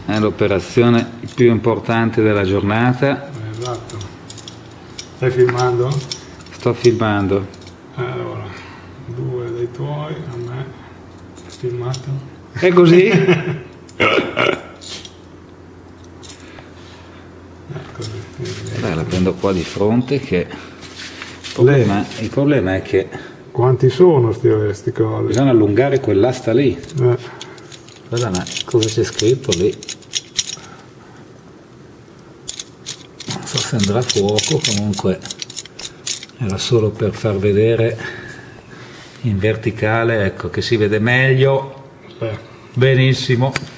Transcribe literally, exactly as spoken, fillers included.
è l'operazione più importante della giornata. Esatto. Stai filmando? Sto filmando. Allora, due dei tuoi, a me, filmato. È così? Dai, la prendo qua di fronte che il problema, il problema è che quanti sono sti, sti cosi? bisogna allungare quell'asta lì. Eh. Guarda, ma cosa c'è scritto lì? Non so se andrà a fuoco, comunque era solo per far vedere in verticale, ecco, che si vede meglio. Eh. Benissimo.